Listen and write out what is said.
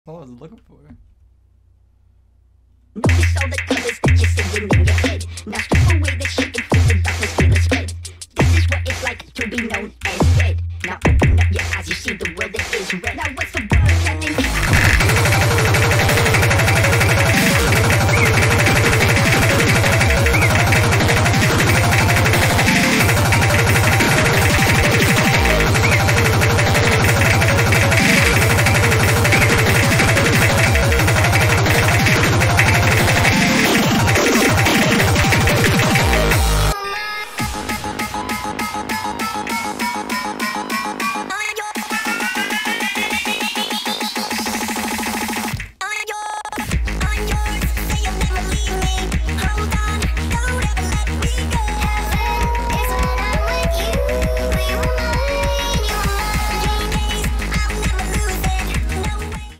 All I was looking for. Notice all the colors that you're seeing in your head. Now strip away the shit and feel the darkness feel the spread. This is what it's like to be known as